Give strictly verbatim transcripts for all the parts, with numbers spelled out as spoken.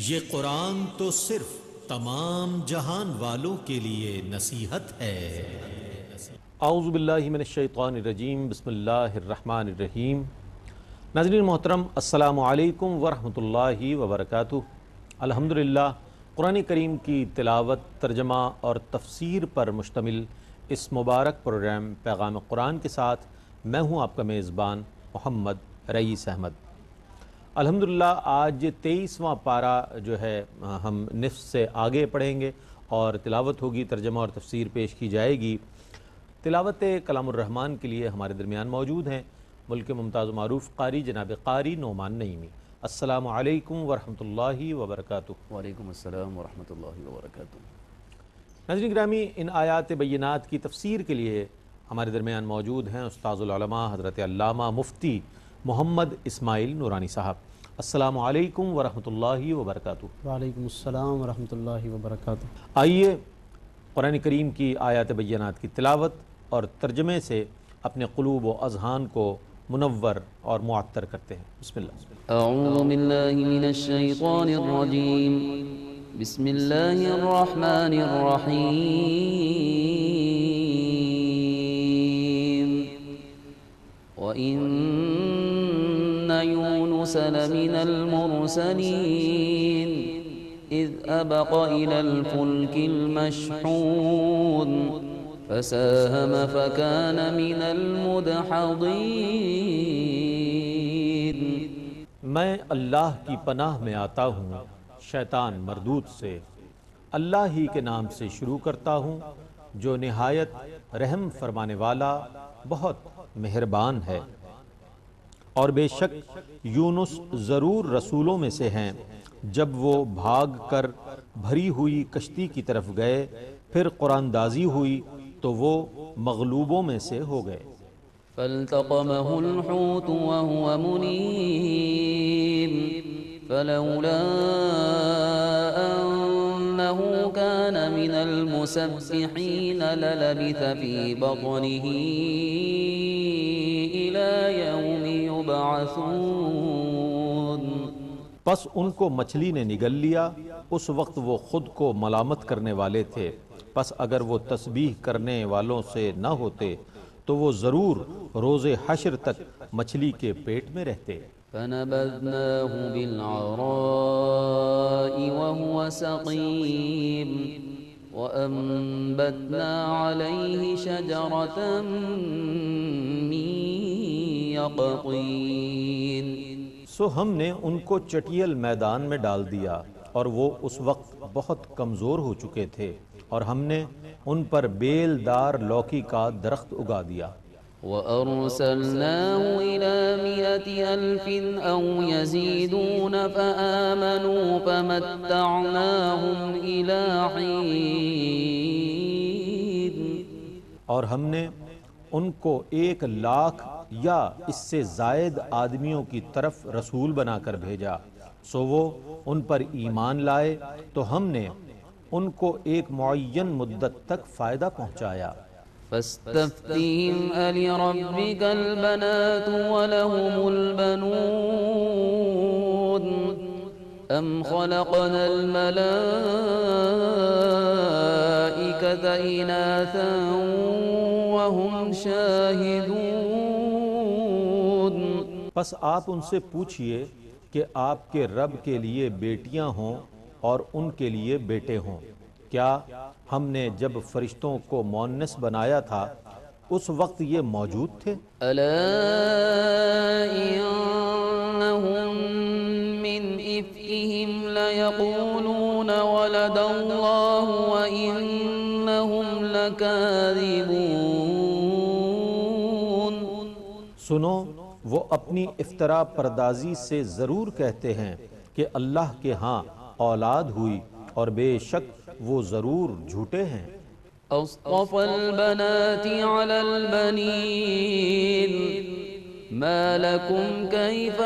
یہ قرآن تو صرف تمام جہان والوں کے لیے نصیحت ہے۔ اعوذ باللہ من الشیطان الرجیم، بسم اللہ الرحمن الرحیم۔ ناظرین محترم، السلام علیکم ورحمۃ اللہ وبرکاتہ۔ الحمدللہ، قرآن کریم کی تلاوت، ترجمہ اور تفسیر پر مشتمل اس مبارک پروگرام پیغام قرآن کے ساتھ میں ہوں آپ کا میزبان محمد رئیس احمد۔ الحمدللہ آج تیئیسواں پارہ جو ہے ہم نصف سے آگے پڑھیں گے اور تلاوت ہوگی، ترجمہ اور تفسیر پیش کی جائے گی۔ تلاوت کلام الرحمن کے لیے ہمارے درمیان موجود ہیں ملک ممتاز و معروف قاری جناب قاری نعمان نعیمی۔ السلام علیکم ورحمۃ اللہ وبرکاتہ۔ وعلیکم السلام ورحمۃ اللہ وبرکاتہ۔ ناظرین گرامی، ان آیات بینات کی تفسیر کے لیے ہمارے درمیان موجود ہیں استاذ العلماء حضرت علامہ مفتی محمد اسماعیل نورانی صاحب۔ السلام علیکم ورحمۃ اللہ وبرکاتہ۔ وعلیکم السلام ورحمۃ اللہ وبرکاتہ۔ آئیے قرآن کریم کی آیات بینات کی تلاوت اور ترجمے سے اپنے قلوب و اذہان کو منور اور معطر کرتے ہیں۔ بسم اللہ۔ اعوذ باللہ من الشیطان الرجیم، بسم اللہ الرحمن الرحیم۔ وَإِنَّ يُونُسَ لَمِنَ الْمُرْسَلِينَ إِذْ أَبَقَ إِلَى الْفُلْكِ الْمَشْحُونِ فَسَاهَمَ فَكَانَ مِنَ الْمُدْحَضِينَ۔ میں اللہ کی پناہ میں آتا ہوں شیطان مردود سے۔ اللہ ہی کے نام سے شروع کرتا ہوں جو نہایت رحم فرمانے والا بہت مہربان ہے۔ اور بے شک یونس ضرور رسولوں میں سے ہیں، جب وہ بھاگ کر بھری ہوئی کشتی کی طرف گئے، پھر قرآن دازی ہوئی تو وہ مغلوبوں میں سے ہو گئے۔ فالتقمه الحوت وهو مليم فلولا أنه كان من المسبحين للبث في بطنه إلى يوم يبعثون۔ پس ان کو مچھلی نے نگل لیا، اس وقت وہ خود کو ملامت کرنے والے تھے، پس اگر وہ تسبیح کرنے والوں سے نہ ہوتے تو وہ ضرور روز حشر تک مچھلی کے پیٹ میں رہتے۔ فنبذناه بالعراء وهو سقيم وأنبتنا عليه شجرة من يقطين۔ سو ہم نے ان کو چٹیل میدان میں ڈال دیا، اور وہ اس وقت بہت کمزور ہو چکے تھے، اور ہم نے ان پر بیل دار لوکی کا درخت اگا دیا۔ وَأَرْسَلْنَاهُ إِلَى مِائَةِ أَلْفٍ أَوْ يَزِيدُونَ فَآمَنُوا فَمَتَّعْنَاهُمْ إِلَى حِينٍ۔ اور ہم نے ان کو ایک لاکھ یا اس سے زائد آدمیوں کی طرف رسول بنا کر بھیجا، سو وہ ان پر ایمان لائے تو ہم نے ان کو ایک معین مدت تک فائدہ پہنچایا۔ فَاسْتَفْتِهِمْ أَلِرَبِّكَ الْبَنَاتُ وَلَهُمُ الْبَنُونَ أَمْ خَلَقْنَا الْمَلَائِكَةَ إِنَاثًا وَهُمْ شَاهِدُونَ۔ پس آپ ان سے پوچھئے کہ آپ کے رب کے لیے بیٹیاں ہوں اور ان کے لیے بیٹے ہوں، کیا ہم نے جب فرشتوں کو مؤنث بنایا تھا اس وقت یہ موجود تھے؟ أَلَا إِنَّهُمْ مِنْ إِفْكِهِمْ لَيَقُولُونَ وَلَدَ اللَّهُ وَإِنَّهُمْ لَكَاذِبُونَ۔ سنو، وہ اپنی افترا پردازی سے ضرور کہتے ہیں کہ اللہ کے ہاں اولاد ہوئی، اور بے شک وہ ضرور جھوٹے ہیں۔ أَصْطَفَى الْبَنَاتِ عَلَى الْبَنِينَ مَا لَكُمْ كَيْفَ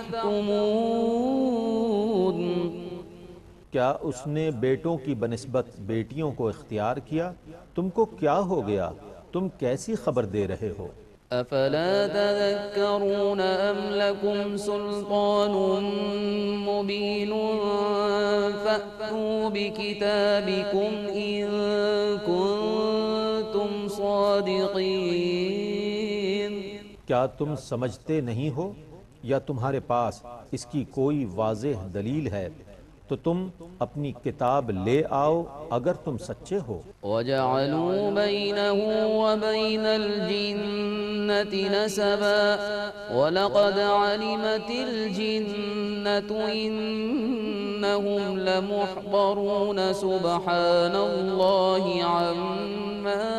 تَحْكُمُونَ۔ کیا اس نے بیٹوں کی بنسبت بیٹیوں کو اختیار کیا؟ تم کو کیا ہو گیا؟ تم کیسی خبر دے رہے ہو؟ أفلا تذكرون أم لكم سلطان مبين فأتوا بكتابكم إن كنتم صادقين. کیا تم سمجھتے نہیں ہو یا تمہارے پاس اس کی کوئی واضح دلیل ہے تو تم اپنی کتاب لے آؤ اگر تم سچے ہو. وجعلوا بينه وبين الجنة نسبا ولقد علمت الجنة إنهم لمحضرون سبحان الله عما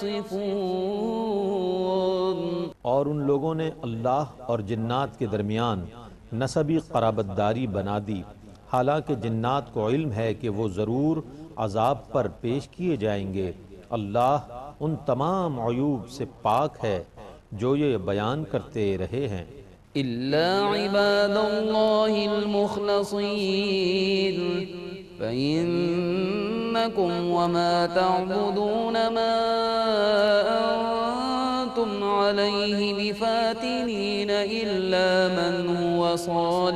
يصفون. اور ان لوگوں نے اللہ اور جنات کے درمیان نسبی قرابت داری بنا دی، حالانکہ جنات کو علم ہے کہ وہ ضرور عذاب پر پیش کیے جائیں گے. اللہ ان تمام عیوب سے پاک ہے جو یہ بیان کرتے رہے ہیں. إلا عباد الله المخلصين فإنكم وما تعبدون ما أنتم عليه بفاتنين إلا من هو صال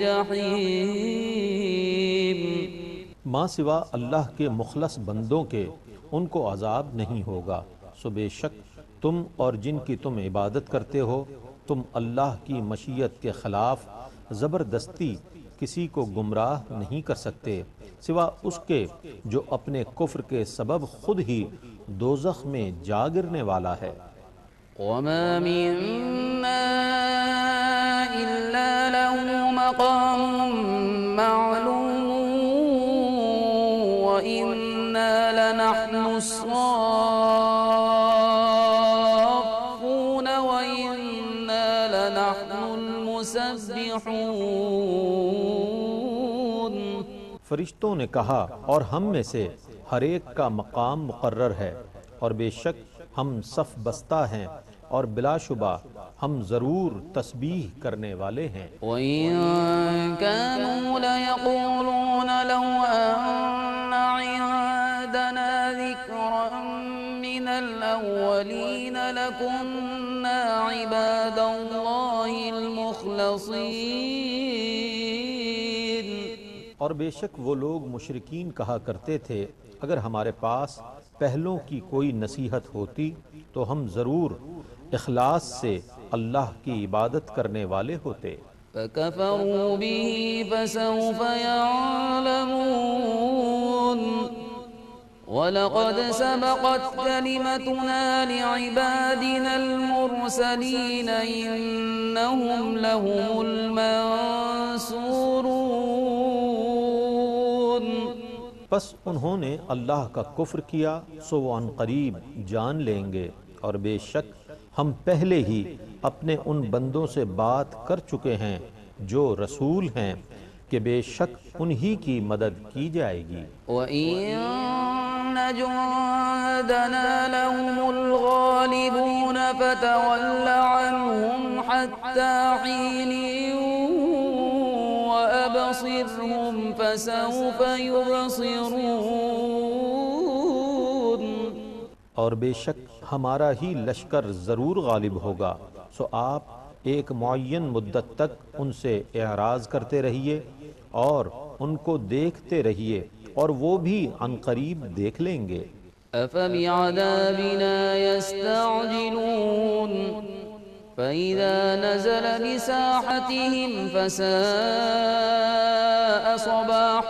الجحيم. ماں سوا اللہ کے مخلص بندوں کے ان کو عذاب نہیں ہوگا، سو بے شک تم اور جن کی تم عبادت کرتے ہو تم اللہ کی مشیت کے خلاف زبردستی کسی کو گمراہ نہیں کر سکتے سوا اس کے جو اپنے کفر کے سبب خود ہی دوزخ میں جا گرنے والا ہے. وما منا إلا له مقام معلوم وإنا لنحن الصافون وإنا لنحن المسبحون. فرشتوں نے کہا اور ہم میں سے ہر ایک کا مقام مقرر ہے اور بے شک ہم صف بستہ ہیں اور بلا شبہ ہم ضرور تسبیح کرنے والے ہیں. وَإِن كَانُوا لَيَقُولُونَ لَوْ أَنَّ عِندَنَا ذِكْرًا مِّنَ الْأَوَّلِينَ لَكُنَّا عِبَادَ اللَّهِ الْمُخْلَصِينَ. اور بے شک وہ لوگ مشرکین کہا کرتے تھے اگر ہمارے پاس پہلوں کی کوئی نصیحت ہوتی تو ہم ضرور اخلاص سے اللہ کی عبادت کرنے والے ہوتے. فَكَفَرُوا بِهِ فَسَوْفَ يَعْلَمُونَ. وَلَقَدْ سَبَقَتْ كَلِمَتُنَا لِعِبَادِنَا الْمُرْسَلِينَ إِنَّهُمْ لَهُمُ الْمَنصُورُونَ. پس انہوں نے اللہ کا کفر کیا سو وہ عنقریب جان لیں گے، اور بے شک ہم پہلے ہی اپنے ان بندوں سے بات کر چکے ہیں جو رسول ہیں کہ بے شک انہی کی مدد کی جائے گی. وَإِنَّ جُندَنَا لَهُمُ الْغَالِبُونَ فَتَوَلَّ عَنْهُمْ حَتَّى حِينٍ وَأَبْصِرْهُمْ فَسَوْفَ يُبْصِرُونَ. اور بے شک ہمارا ہی لشکر ضرور غالب ہوگا، سو آپ ایک معین مدت تک ان سے اعراض کرتے رہیے اور ان کو دیکھتے رہیے اور وہ بھی عنقریب دیکھ لیں گے. أَفَبِعَذَابِنَا يَسْتَعْجِلُونَ فَإِذَا نَزَلَ بِسَاحَتِهِمْ فَسَاءَ صَبَاحُ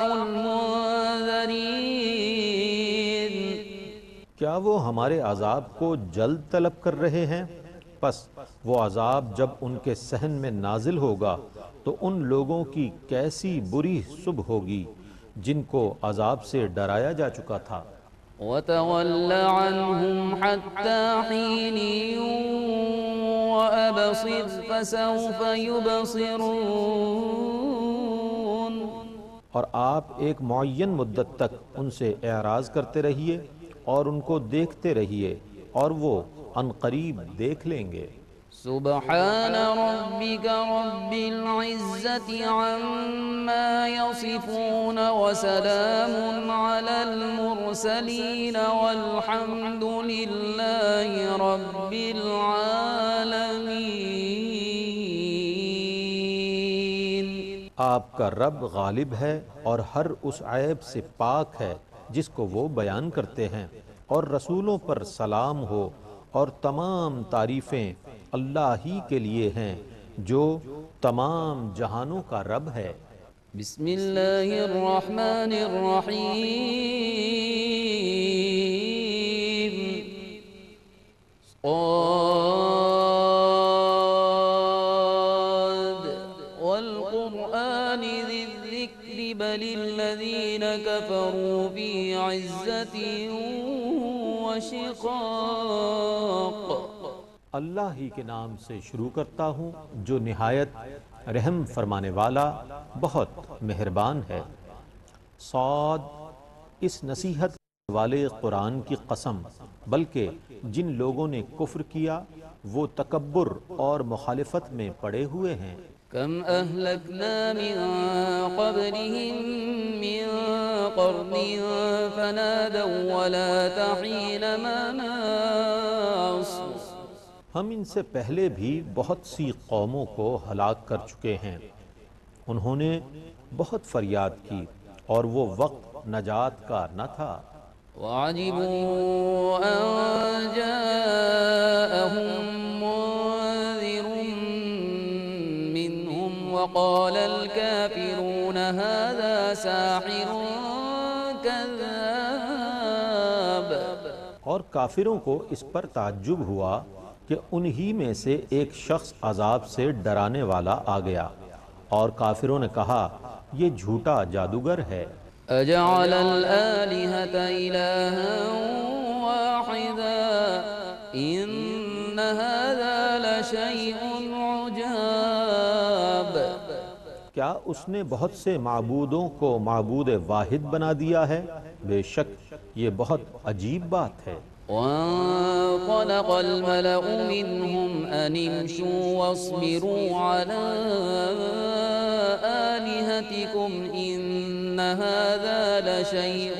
الْمُنذَرِينَ. کیا وہ ہمارے عذاب کو جلد طلب کر رہے ہیں؟ پس وہ عذاب جب ان کے صحن میں نازل ہوگا تو ان لوگوں کی کیسی بری صبح ہوگی جن کو عذاب سے ڈرایا جا چکا تھا. وَتَوَلَّ عَنْهُمْ حَتَّى حِينٍ وَأَبْصِرْ فَسَوْفَ يُبْصِرُونَ. اور آپ ایک معین مدت تک ان سے اعراض کرتے رہیے اور ان کو دیکھتے رہیے اور وہ عنقریب دیکھ لیں گے. سبحان ربك رب العزة عما يصفون وسلام على المرسلين والحمد لله رب العالمين. آپ کا رب غالب ہے اور ہر اس عیب سے پاک ہے جس کو وہ بیان کرتے ہیں، اور رسولوں پر سلام ہو، اور تمام تعریفیں اللہ ہی کے لیے ہیں جو تمام جہانوں کا رب ہے۔ بسم اللہ الرحمن الرحیم صاد والقرآن ذی الذکر بل الذین کفروا فی عزت وشقاق۔ اللہ ہی کے نام سے شروع کرتا ہوں جو نہایت رحم فرمانے والا بہت مہربان ہے۔ صاد، اس نصیحت والے قرآن کی قسم، بلکہ جن لوگوں نے کفر کیا وہ تکبر اور مخالفت میں پڑے ہوئے ہیں۔ کم اہلکنا من قبلہم من قرن فنادوا ولا تحین مناص۔ ہم ان سے پہلے بھی بہت سی قوموں کو ہلاک کر چکے ہیں، انہوں نے بہت فریاد کی اور وہ وقت نجات کا نہ تھا۔ وعجبوا ان جاءهم منذر منهم وقال الكافرون هذا ساحر كذاب۔ اور کافروں کو اس پر تعجب ہوا کہ انہی میں سے ایک شخص عذاب سے ڈرانے والا آ گیا، اور کافروں نے کہا یہ جھوٹا جادوگر ہے۔ اجعل الآلہۃ الہا واحدا ان ھذا لشیء عجاب۔ کیا اس نے بہت سے معبودوں کو معبود واحد بنا دیا ہے؟ بے شک یہ بہت عجیب بات ہے۔ وانطلق الملأ منهم ان امشوا واصبروا على آلهتكم ان هذا لشيء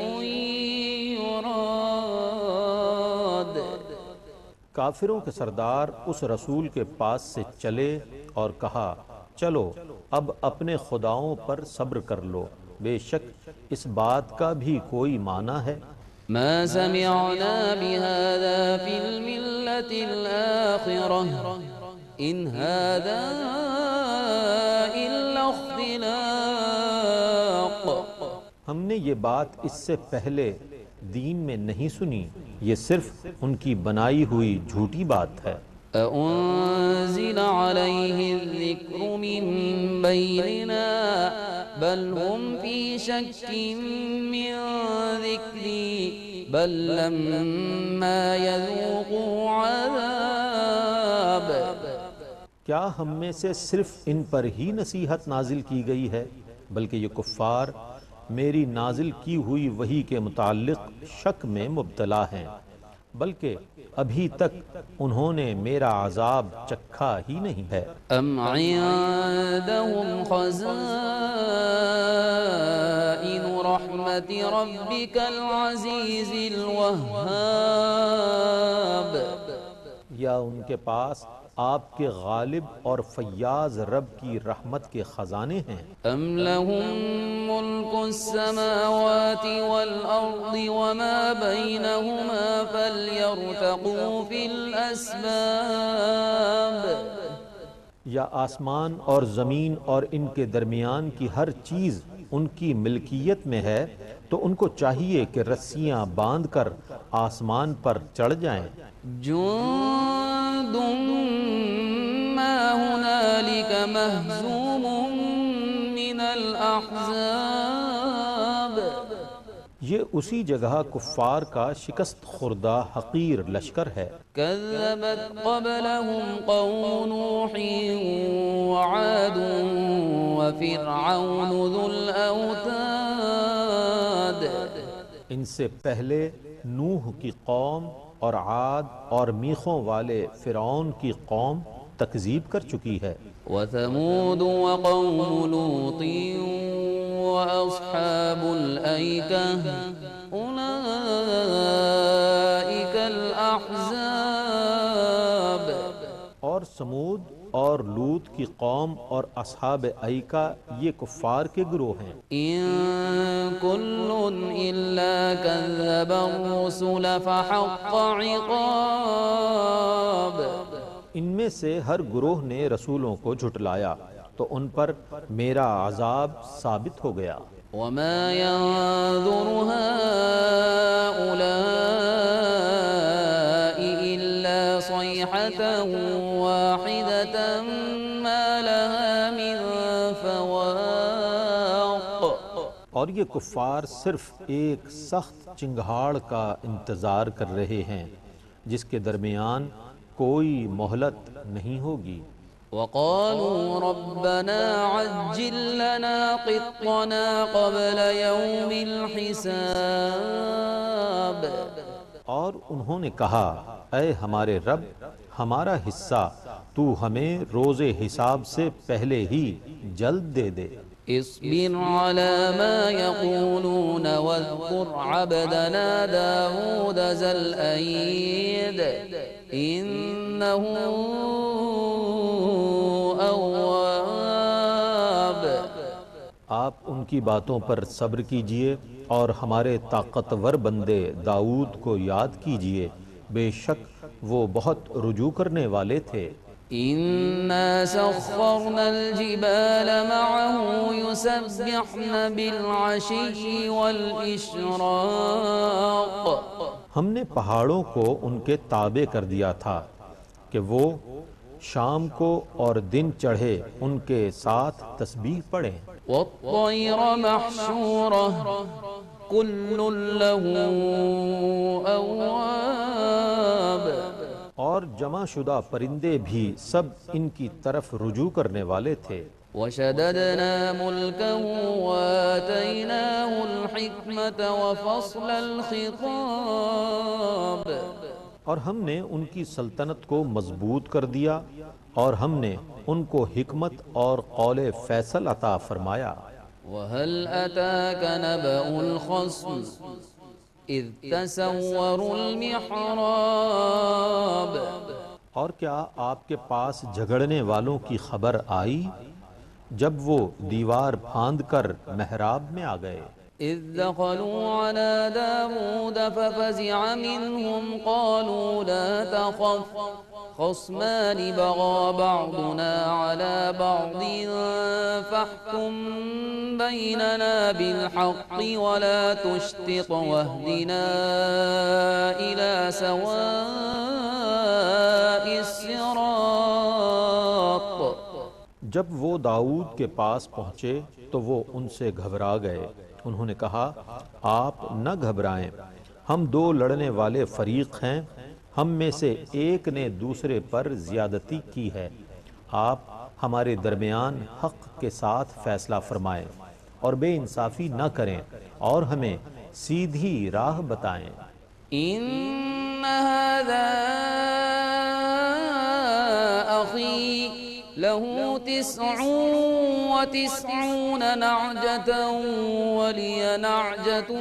يراد۔ کافروں کے سردار اس رسول کے پاس سے چلے اور کہا چلو اب اپنے خداؤں پر صبر کر لو، بے شک اس بات کا بھی کوئی معنی ہے۔ ما سمعنا بهذا في الملة الآخرة إن هذا إلا اختلاق۔ ہم نے یہ بات اس سے پہلے دین میں نہیں سنی، یہ صرف ان کی بنائی ہوئی جھوٹی بات ہے۔ أأنزل عليه الذكر من بيننا بل هم في شك من ذكري بل لما يذوقوا عذاب۔ کیا ہم میں سے صرف ان پر ہی نصیحت نازل کی گئی ہے؟ بلکہ یہ کفار میری نازل کی ہوئی وحی کے متعلق شک میں مبتلا ہیں، بلکہ ابھی تک انہوں نے میرا عذاب چکھا ہی نہیں ہے۔ ام عندهم خزائن رحمت ربك العزیز الوہاب۔ یا ان کے پاس آپ کے غالب اور فیاض رب کی رحمت کے خزانے ہیں۔ ام لهم ملک السماوات والارض وما بینہما فلیرتقوا فی الاسباب۔ یا آسمان اور زمین اور ان کے درمیان کی ہر چیز ان کی ملکیت میں ہے تو ان کو چاہیے کہ رسیاں باندھ کر آسمان پر چڑھ جائیں۔ جند ما هنالك مهزوم من الاحزاب۔ یہ اسی جگہ کفار کا شکست خوردہ حقیر لشکر ہے۔ كذبت قبلهم قوم نوح وعاد وفرعون ذو الاوتاد۔ ان سے پہلے نوح کی قوم اور عاد اور میخوں والے فرعون کی قوم تکذیب کر چکی ہے۔ وثمود وقوم لوط واصحاب الایکہ اولئک الاحزاب۔ اور سمود اور لوط کی قوم اور اصحاب ایکا یہ کفار کے گروہ ہیں۔ إن كل إلا كذب الرسل فحق عقاب ان میں سے ہر گروہ نے رسولوں کو جھٹلایا تو ان پر میرا عذاب ثابت ہو گیا۔ وما ينظر هؤلاء إلا صيحة واحدة ما لها من فواق اور یہ کفار صرف ایک سخت چنگھاڑ کا انتظار کر رہے ہیں جس کے درمیان کوئی مہلت نہیں ہوگی۔ وقالوا ربنا عجل لنا قطنا قبل يوم الحساب اور انہوں نے کہا اے ہمارے رب ہمارا حصہ تو ہمیں روز حساب سے پہلے ہی جلد دے دے۔ اصبر على ما يقولون واذكر عبدنا داود ذا الأيد إنه أواب آپ ان کی باتوں پر صبر کیجئے اور ہمارے طاقتور بندے داؤد کو یاد کیجئے، بے شک وہ بہت رجوع کرنے والے تھے۔ إنا سخرنا الجبال معه يسبحن بالعشي والإشراق ہم نے پہاڑوں کو ان کے تابع کر دیا تھا کہ وہ شام کو اور دن چڑھے ان کے ساتھ تسبیح پڑھیں۔ والطير محشورة كل له أواب اور جمع شدہ پرندے بھی سب ان کی طرف رجوع کرنے والے تھے۔ وشددنا ملكه وآتيناه الحكمة وفصل الخطاب اور ہم نے ان کی سلطنت کو مضبوط کر دیا اور ہم نے ان کو حکمت اور قول فیصل عطا فرمایا۔ وهل أتاك نبأ الخصم إذ تسوروا المحراب اور کیا آپ کے پاس جھگڑنے والوں کی خبر آئی جب وہ دیوار پھاند کر محراب میں آ گئے؟ إذ دخلوا على داود ففزع منهم قالوا لا تخف خصمان بغى بعضنا على بعض فاحكم بيننا بالحق ولا تشطط واهدنا إلى سواء الصراط جب وہ داؤد کے پاس پہنچے تو وہ ان سے گھبرا گئے۔ انہوں نے کہا آپ نہ گھبرائیں، ہم دو لڑنے والے فریق ہیں، ہم میں سے ایک نے دوسرے پر زیادتی کی ہے، آپ ہمارے درمیان حق کے ساتھ فیصلہ فرمائیں اور بے انصافی نہ کریں اور ہمیں سیدھی راہ بتائیں۔ إن هذا أخي له تسع وتسعون نعجة ولي نعجة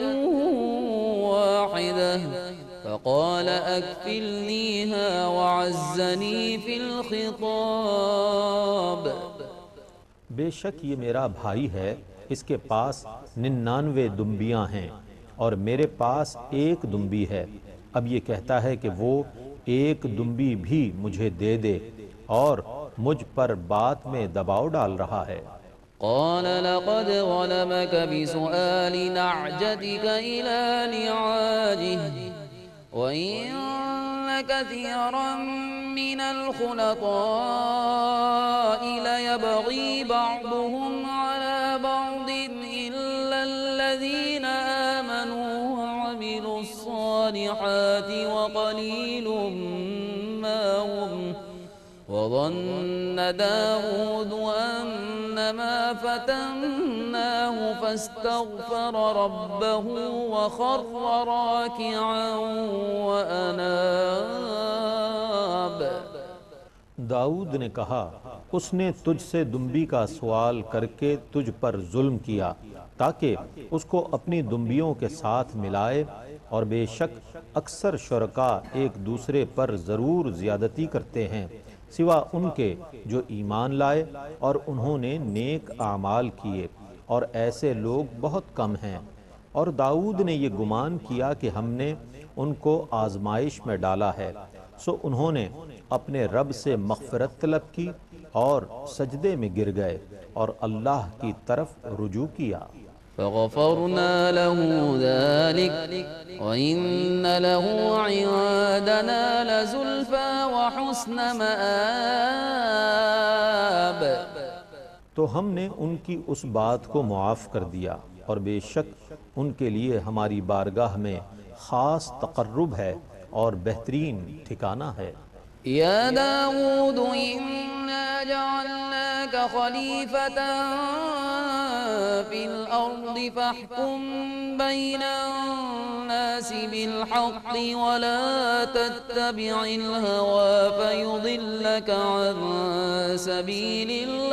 واحدة فقال أكفلنيها وعزني في الخطاب بے شک یہ میرا بھائی ہے، اس کے پاس ننانوے دمبیاں ہیں اور میرے پاس ایک دمبی ہے، اب یہ کہتا ہے کہ وہ ایک دمبی بھی مجھے دے دے اور مجھ پر بات میں دباؤ ڈال رہا ہے۔ قال لقد ظلمك بسؤال نعجتك إلى نعاجه وإن كثيرا من الخلطاء ليبغي بعضهم على بعض إلا الذين آمنوا وعملوا الصالحات وقليل ما هم وظن داود أنما فتناه فاستغفر ربه وخر راكعا وأناب داؤد نے کہا اس نے تجھ سے دمبی کا سوال کر کے تجھ پر ظلم کیا تاکہ اس کو اپنی دمبیوں کے ساتھ ملائے، اور بے شک اکثر شرکاء ایک دوسرے پر ضرور زیادتی کرتے ہیں، سوا ان کے جو ایمان لائے اور انہوں نے نیک اعمال کیے، اور ایسے لوگ بہت کم ہیں۔ اور داؤد نے یہ گمان کیا کہ ہم نے ان کو آزمائش میں ڈالا ہے، سو انہوں نے اپنے رب سے مغفرت طلب کی اور سجدے میں گر گئے اور اللہ کی طرف رجوع کیا۔ فغفرنا له ذلك وإن له عندنا لزلفى وحسن مآب۔ تو ہم نے ان کی اس بات کو معاف کر دیا، اور بے شک ان کے لیے ہماری بارگاہ میں خاص تقرب ہے اور بہترین ٹھکانہ ہے۔ يا داود إنا جعلناك خليفة في الأرض فاحكم بين الناس بالحق ولا تتبع الهوى فيضلك عن سبيل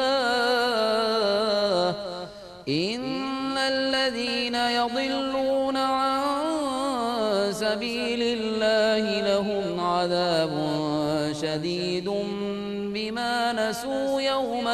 الله إن الذين يضلون عن سبيل الله لهم عذاب شدید بما نسوا یوم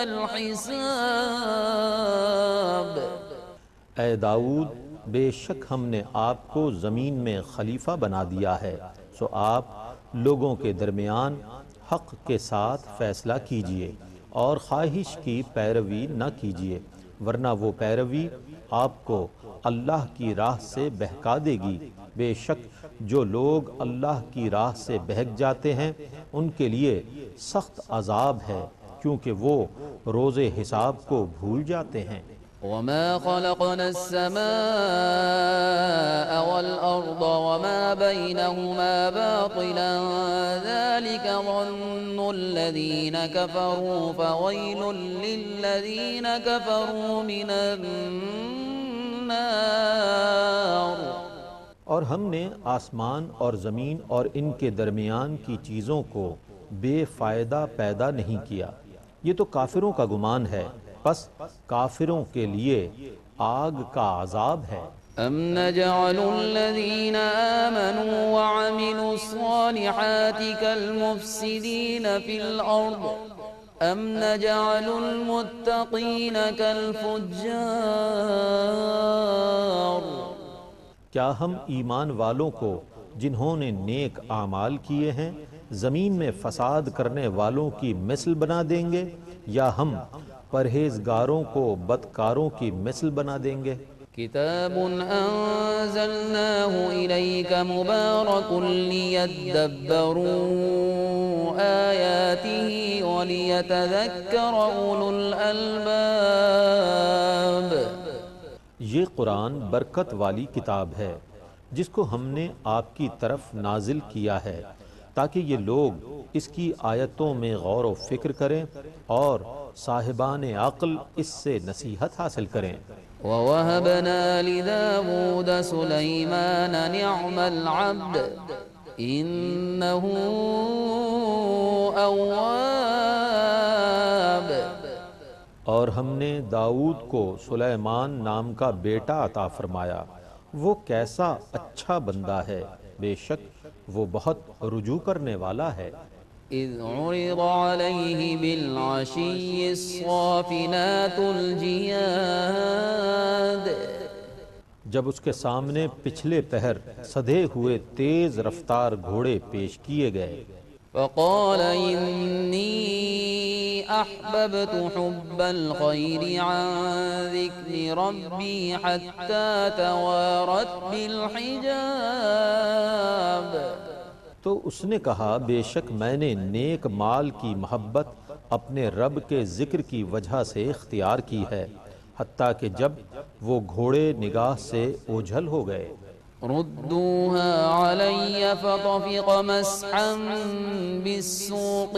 الحساب۔ اے داؤد، بے شک ہم نے آپ کو زمین میں خلیفہ بنا دیا ہے، سو آپ لوگوں کے درمیان حق کے ساتھ فیصلہ کیجئے اور خواہش کی پیروی نہ کیجئے، ورنہ وہ پیروی آپ کو اللہ کی راہ سے بہکا دے گی۔ بے شک جو لوگ اللہ کی راہ سے بہک جاتے ہیں ان کے لیے سخت عذاب ہے، کیونکہ وہ روز حساب کو بھول جاتے ہیں۔ وما خلقنا السماء والأرض وما بينهما باطلا ذلك ظن الذين كفروا فويل للذين كفروا من النار۔ اور ہم نے آسمان اور زمین اور ان کے درمیان کی چیزوں کو بے فائدہ پیدا نہیں کیا، یہ تو کافروں کا گمان ہے، پس کافروں کے لیے آگ کا عذاب ہے۔ ام نجعل الذین آمنوا وعملوا الصالحات كالمفسدین فی الارض ام نجعل المتقین كالفجار۔ کیا ہم ایمان والوں کو جنہوں نے نیک اعمال کیے ہیں زمین میں فساد کرنے والوں کی مثل بنا دیں گے، یا ہم پرہیزگاروں کو بدکاروں کی مثل بنا دیں گے؟ کتاب انزلناہ الیک مبارک لیدبروا آیاتہ ولیتذکر اولو الالباب۔ یہ قرآن برکت والی کتاب ہے جس کو ہم نے آپ کی طرف نازل کیا ہے تاکہ یہ لوگ اس کی آیتوں میں غور و فکر کریں اور صاحبان عقل اس سے نصیحت حاصل کریں۔ وَوَهَبْنَا لِدَاوُودَ سُلَيْمَانَ نِعْمَ الْعَبْدِ إِنَّهُ أَوَّابٌ۔ اور ہم نے داؤد کو سلیمان نام کا بیٹا عطا فرمایا، وہ کیسا اچھا بندہ ہے، بے شک وہ بہت رجوع کرنے والا ہے۔ اذ عرض علیہ بالعشی الصافنات الجیاد۔ جب اس کے سامنے پچھلے پہر سدھے ہوئے تیز رفتار گھوڑے پیش کیے گئے۔ فقال انی احببت حب الخیر عن ذکر ربی حتی توارت بالحجاب۔ تو اس نے کہا، بے شک میں نے نیک مال کی محبت اپنے رب کے ذکر کی وجہ سے اختیار کی ہے، حتیٰ کہ جب وہ گھوڑے نگاہ سے اوجھل ہو گئے۔ ردوها علی فطفق مسحا بالسوق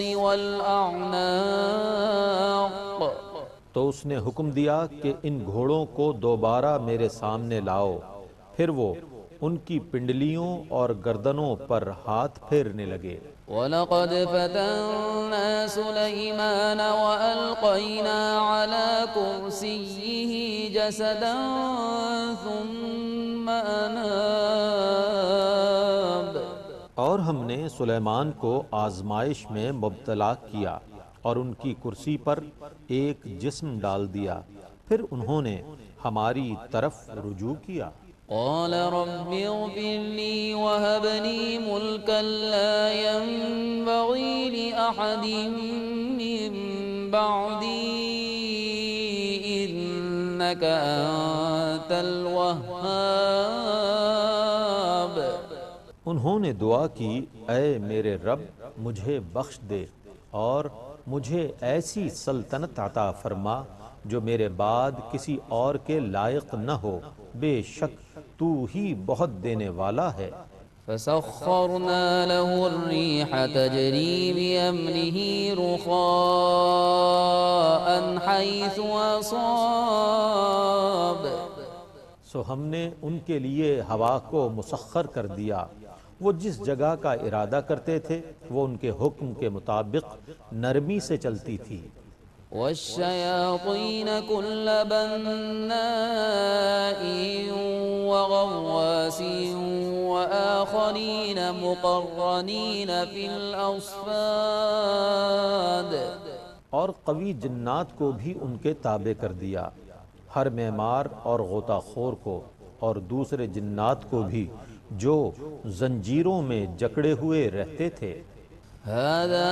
والاعناق۔ تو اس نے حکم دیا کہ ان گھوڑوں کو دوبارہ میرے سامنے لاؤ، پھر وہ ان کی پنڈلیوں اور گردنوں پر ہاتھ پھیرنے لگے۔ وَلَقَدْ فَتَنَّا سُلَيْمَانَ وَأَلْقَيْنَا عَلَى كُرْسِيِّهِ جَسَدًا ثُمَّ أَنَابَ۔ اور ہم نے سلیمان کو آزمائش میں مبتلا کیا اور ان کی کرسی پر ایک جسم ڈال دیا، پھر انہوں نے ہماری طرف رجوع کیا۔ قال رب اغفر لي وهب لي ملكا لا ينبغي لأحد من بعدي إنك أنت الوهاب۔ انہوں نے دعا کی، اے میرے رب مجھے بخش دے اور مجھے ایسی سلطنت عطا فرما جو میرے بعد کسی اور کے لائق نہ ہو، بے شک تو ہی بہت دینے والا ہے۔ فسخرنا له الريح تجري بأمره رخاء حيث أصاب۔ سو ہم نے ان کے لیے ہوا کو مسخر کر دیا، وہ جس جگہ کا ارادہ کرتے تھے وہ ان کے حکم کے مطابق نرمی سے چلتی تھی۔ والشياطين كل بناء وغواص وآخرين مقرنين في الأصفاد۔ اور قوی جنات کو بھی ان کے تابع کر دیا، ہر معمار اور غوطہ خور کو، اور دوسرے جنات کو بھی جو زنجیروں میں جکڑے ہوئے رہتے تھے۔ هذا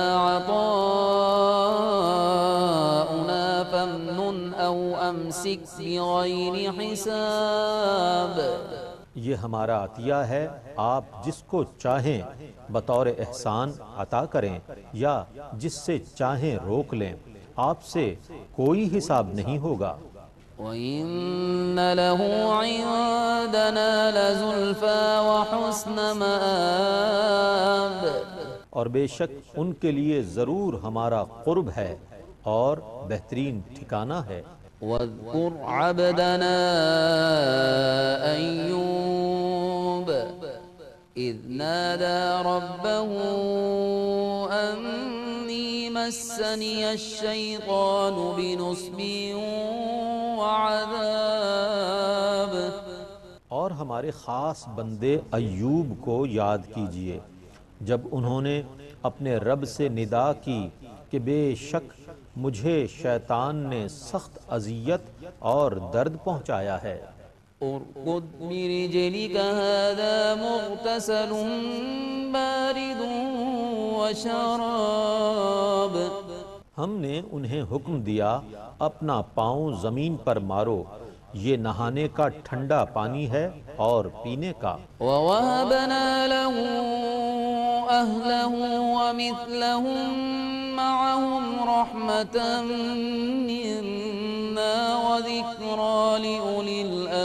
عطاؤنا فامنن أو أمسك بغير حساب۔ یہ ہمارا عطیہ ہے، آپ جس کو چاہیں بطور احسان عطا کریں یا جس سے چاہیں روک لیں، آپ سے کوئی حساب نہیں ہوگا۔ وَإِنَّ لَهُ عِندَنَا لَزُلْفَىٰ وَحُسْنَ مَآبٍ۔ اور بے شک ان کے لیے ضرور ہمارا قرب ہے اور بہترین ٹھکانہ ہے۔ وَاذْكُرْ عَبْدَنَا أَيُّوبَ إِذْ نَادَىٰ رَبَّهُ أَنِّي مَسَّنِيَ الشَّيْطَانُ بِنُصْبٍ وَعَذَابٍ۔ اور ہمارے خاص بندے ایوب کو یاد کیجئے جب انہوں نے اپنے رب سے ندا کی کہ بے شک مجھے شیطان نے سخت اذیت اور درد پہنچایا ہے۔ اركض برجلك هذا مغتسل بارد وشراب۔ ہم نے انہیں حکم دیا اپنا پاؤں زمین پر مارو، یہ نہانے کا ٹھنڈا پانی ہے اور پینے کا۔ وَوَهَبْنَا لَهُ أَهْلَهُ وَمِثْلَهُم مَّعَهُمْ رَحْمَةً مِّنَّا وَذِكْرَىٰ لِأُولِي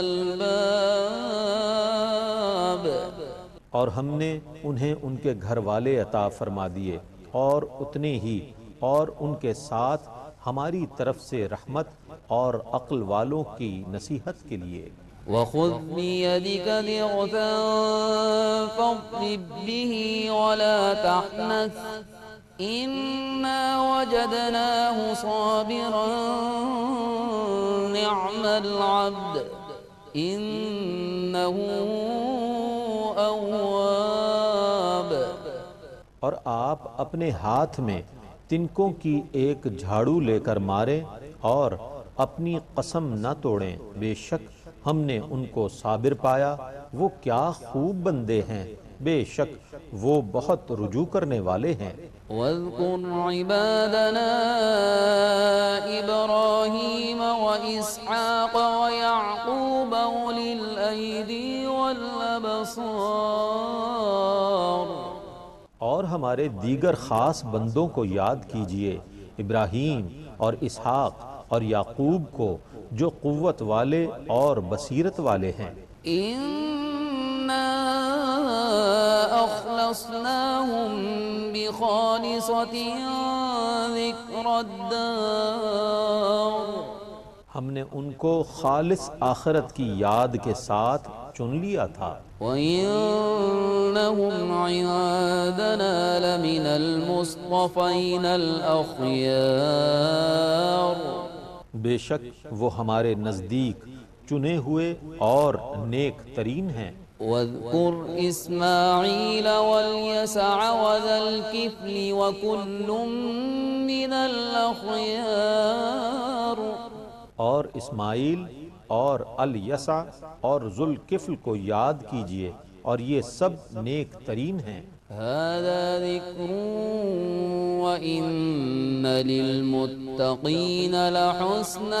الْأَلْبَابِ۔ اور ہم نے انہیں ان کے گھر والے عطا فرما دیے، اور اتنے ہی اور ان کے ساتھ ہماری طرف سے رحمت اور عقل والوں کی نصیحت کے لیے۔ وَخُذْ بِيَدِكَ ضِغْثًا فَاضْرِب بِّهِ وَلَا تَحْنَثْ إِنَّا وَجَدْنَاهُ صَابِرًا نِّعْمَ الْعَبْدُ إِنَّهُ أَوَّابٌ۔ اور آپ اپنے ہاتھ میں تنکوں کی ایک جھاڑو لے کر ماریں اور اپنی قسم نہ توڑیں، بے شک ہم نے ان کو صابر پایا، وہ کیا خوب بندے ہیں، بے شک وہ بہت رجوع کرنے والے ہیں۔ وَاذْكُرْ عِبَادَنَا إِبْرَاهِيمَ وَإِسْحَاقَ وَيَعْقُوبَ أُولِي الْأَيْدِي وَالْأَبْصَارِ۔ اور ہمارے دیگر خاص بندوں کو یاد کیجئے، ابراہیم اور اسحاق اور یعقوب کو جو قوت والے اور بصیرت والے ہیں۔ إِنَّا أَخْلَصْنَاهُمْ بِخَالِصَةٍ ذِكْرَى الدَّارِ۔ ہم نے ان کو خالص آخرت کی یاد کے ساتھ چن لیا تھا۔ وَإِنَّهُمْ عِندَنَا لَمِنَ الْمُصْطَفَيْنَ الْأَخْيَارِ۔ بے شک وہ ہمارے نزدیک چنے ہوئے اور نیک ترین ہیں۔ واذكر إسماعيل واليسع وذا الكفل وكل من الأخيار. اور اسماعیل اور الیسع اور ذوالکفل کو یاد کیجئے اور یہ سب نیک ترین ہیں. هذا ذكر وإن للمتقين لحسن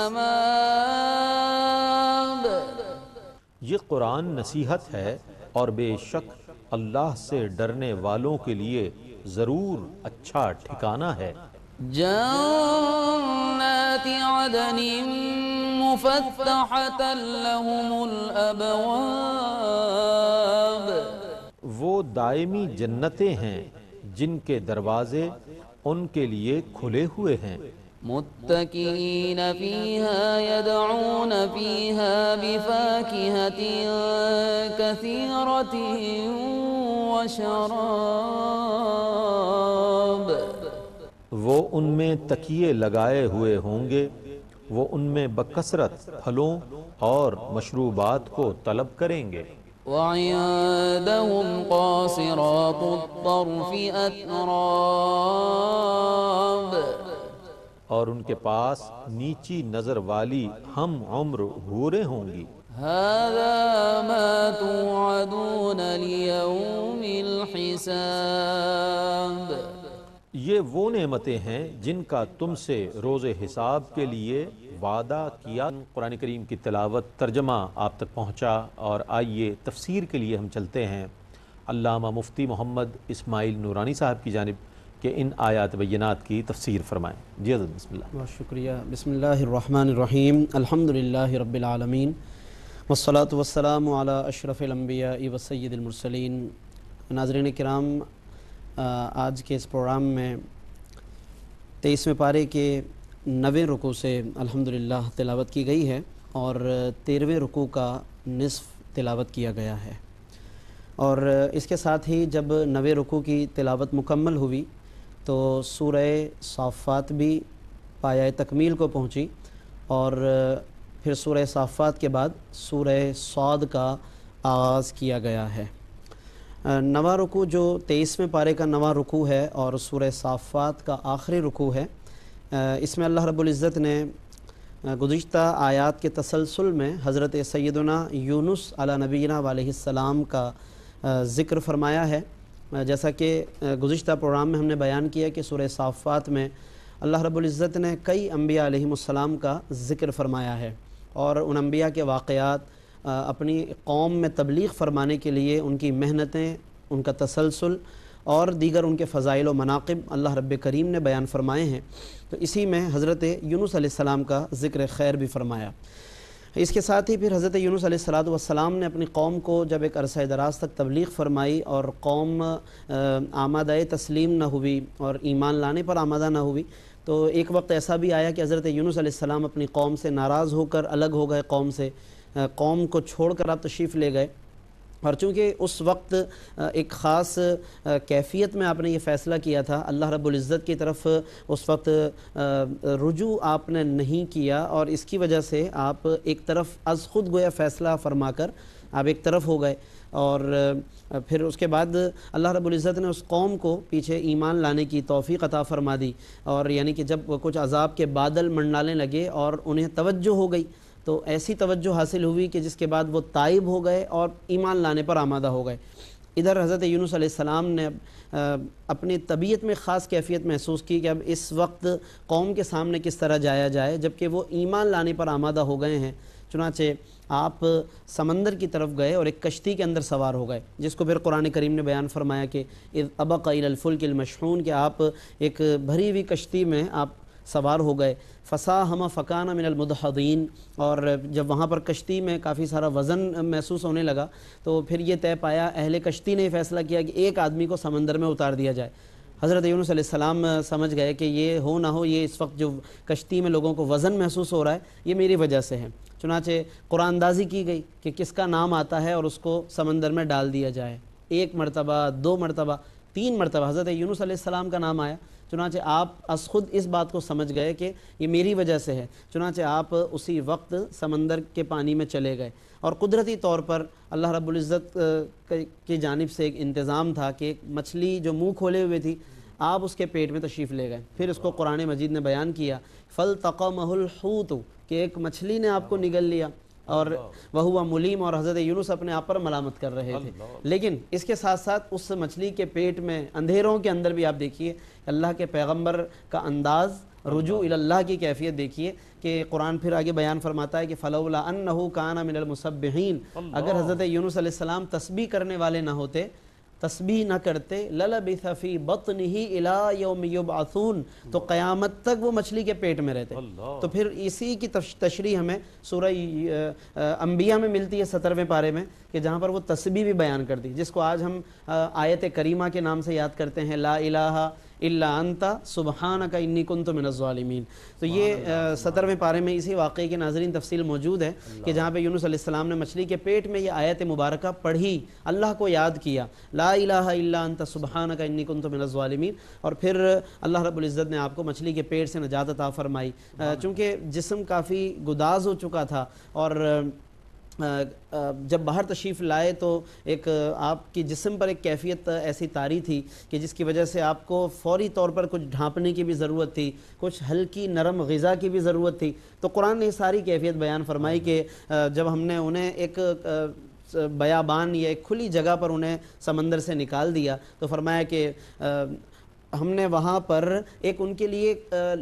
مآب. یہ قرآن نصیحت ہے اور بے شک اللہ سے ڈرنے والوں کے لیے ضرور اچھا ٹھکانہ ہے. جنات عدن مفتحة لهم الأبواب. وہ دائمی جنتیں ہیں جن کے دروازے ان کے لیے کھلے ہوئے ہیں. متكئين فيها يدعون فيها بفاكهة كثيرة وشراب. وہ ان میں تکیے لگائے ہوئے ہوں گے، وہ ان میں بکثرت پھلوں اور مشروبات کو طلب کریں گے. وعندهم قاصرات الطرف أتراب. اور ان کے پاس نیچی نظر والی ہم عمر حوریں ہوں گی. هذا ما توعدون ليوم الحساب. یہ وہ نعمتیں ہیں جن کا تم سے روز حساب کے لیے وعدہ کیا. قرآن کریم کی تلاوت ترجمہ آپ تک پہنچا اور آئیے تفسیر کے لیے ہم چلتے ہیں علامہ مفتی محمد اسماعیل نورانی صاحب کی جانب کہ ان آیات بینات کی تفسیر فرمائیں. جی حضرت بسم اللہ. بہت شکریہ. بسم اللہ الرحمن الرحیم. الحمدللہ رب العالمین والصلاة والسلام علی اشرف الانبیاء وسید المرسلین. ناظرین کرام، آج کے اس پروگرام میں تیئیسویں پارے کے نویں رکوع سے الحمدللہ تلاوت کی گئی ہے اور تیرہویں رکوع کا نصف تلاوت کیا گیا ہے. اور اس کے ساتھ ہی جب نویں رکوع کی تلاوت مکمل ہوئی تو سورہ صافات بھی پایہ تکمیل کو پہنچی اور پھر سورہ صافات کے بعد سورہ صاد کا آغاز کیا گیا ہے. نواں رکوع جو تیئیسویں پارے کا نواں رکوع ہے اور سورہ صافات کا آخری رکوع ہے، اس میں اللہ رب العزت نے گزشتہ آیات کے تسلسل میں حضرت سیدنا یونس علی نبینا علیہ السلام کا ذکر فرمایا ہے. جیسا کہ گزشتہ پروگرام میں ہم نے بیان کیا کہ سورہ صافات میں اللہ رب العزت نے کئی انبیاء علیہم السلام کا ذکر فرمایا ہے اور ان انبیاء کے واقعات، اپنی قوم میں تبلیغ فرمانے کے لیے ان کی محنتیں، ان کا تسلسل اور دیگر ان کے فضائل و مناقب اللہ رب کریم نے بیان فرمائے ہیں. تو اسی میں حضرت یونس علیہ السلام کا ذکر خیر بھی فرمایا. اس کے ساتھ ہی پھر حضرت یونس علیہ السلام نے اپنی قوم کو جب ایک عرصہ دراز تک تبلیغ فرمائی اور قوم آمادہ تسلیم نہ ہوئی اور ایمان لانے پر آمادہ نہ ہوئی، تو ایک وقت ایسا بھی آیا کہ حضرت یونس علیہ السلام اپنی قوم سے ناراض ہو کر الگ ہو گئے، قوم سے قوم کو چھوڑ کر آپ تشریف لے گئے. اور چونکہ اس وقت ایک خاص کیفیت میں آپ نے یہ فیصلہ کیا تھا، اللہ رب العزت کی طرف اس وقت رجوع آپ نے نہیں کیا اور اس کی وجہ سے آپ ایک طرف از خود گویا فیصلہ فرما کر آپ ایک طرف ہو گئے. اور پھر اس کے بعد اللہ رب العزت نے اس قوم کو پیچھے ایمان لانے کی توفیق عطا فرما دی. اور یعنی کہ جب کچھ عذاب کے بادل منڈلانے لگے اور انہیں توجہ ہو گئی تو ایسی توجہ حاصل ہوئی کہ جس کے بعد وہ تائب ہو گئے اور ایمان لانے پر آمادہ ہو گئے. ادھر حضرت یونس علیہ السلام نے اپنی طبیعت میں خاص کیفیت محسوس کی کہ اب اس وقت قوم کے سامنے کس طرح جایا جائے جبکہ وہ ایمان لانے پر آمادہ ہو گئے ہیں. چنانچہ آپ سمندر کی طرف گئے اور ایک کشتی کے اندر سوار ہو گئے، جس کو پھر قرآن کریم نے بیان فرمایا کہ اذ ابق الی الفلک المشحون، کہ آپ ایک بھری ہوئی کشتی میں آپ سوار ہو گئے. فساہم فکان من المدحضین، اور جب وہاں پر کشتی میں کافی سارا وزن محسوس ہونے لگا تو پھر یہ طے پایا، اہل کشتی نے فیصلہ کیا کہ ایک آدمی کو سمندر میں اتار دیا جائے. حضرت یونس علیہ السلام سمجھ گئے کہ یہ ہو نہ ہو، یہ اس وقت جو کشتی میں لوگوں کو وزن محسوس ہو رہا ہے یہ میری وجہ سے ہے. چنانچہ قرآن اندازی کی گئی کہ کس کا نام آتا ہے اور اس کو سمندر میں ڈال دیا جائے. ایک مرتبہ، دو مرتبہ، تین مرتبہ حضرت یونس علیہ السلام کا نام آیا، چنانچہ آپ از خود اس بات کو سمجھ گئے کہ یہ میری وجہ سے ہے، چنانچہ آپ اسی وقت سمندر کے پانی میں چلے گئے، اور قدرتی طور پر اللہ رب العزت کی جانب سے ایک انتظام تھا کہ ایک مچھلی جو منہ کھولے ہوئے تھی آپ اس کے پیٹ میں تشریف لے گئے۔ پھر اس کو قرآن مجید نے بیان کیا فَالْتَقَمَهُ الْحُوتُ کہ ایک مچھلی نے آپ کو نگل لیا، اور وَهُوَ مُلِيمٌ اور حضرت یونس اپنے آپ پر ملامت کر رہے تھے، لیکن اس کے ساتھ ساتھ اس مچھلی کے پیٹ میں اندھیروں کے اندر بھی آپ دیکھیے اللہ کے پیغمبر کا انداز، رجوع اللہ کی کیفیت دیکھیے کہ قرآن پھر آگے بیان فرماتا ہے کہ فَلَوْلَا أَنَّهُ كَانَ مِنَ الْمُسَبِّحِينَ اگر حضرت یونس علیہ السلام تسبیح کرنے والے نہ ہوتے، تسبیح نہ کرتے، لَلَبِثَ فِي بَطْنِهِ إِلَىٰ يَوْمِ يُبْعَثُونَ تو قیامت تک وہ مچھلی کے پیٹ میں رہتے۔ تو پھر اسی کی تشریح ہمیں سورہ انبیاء میں ملتی ہے سترویں پارے میں، کہ جہاں پر وہ تسبیح بھی بیان کر دی، جس کو آج ہم آیت کریمہ کے نام سے یاد کرتے ہیں، لا الہ الا انت سبحانک انی کنت من الظالمین۔ تو یہ سترویں پارے میں اسی واقعے کے ناظرین تفصیل موجود ہے کہ جہاں پہ یونس علیہ السلام نے مچھلی کے پیٹ میں یہ آیت مبارکہ پڑھی، اللہ کو یاد کیا، لا الہ الا انت سبحانک انی کنت من الظالمین، اور پھر اللہ رب العزت نے آپ کو مچھلی کے پیٹ سے نجات عطا فرمائی۔ چونکہ جسم کافی گداز ہو چکا تھا، اور جب باہر تشریف لائے تو ایک آپ کی جسم پر ایک کیفیت ایسی طاری تھی کہ جس کی وجہ سے آپ کو فوری طور پر کچھ ڈھانپنے کی بھی ضرورت تھی، کچھ ہلکی نرم غذا کی بھی ضرورت تھی۔ تو قرآن نے یہ ساری کیفیت بیان فرمائی کہ جب ہم نے انہیں ایک بیابان یا ایک کھلی جگہ پر انہیں سمندر سے نکال دیا تو فرمایا کہ ہم نے وہاں پر ایک ان کے لیے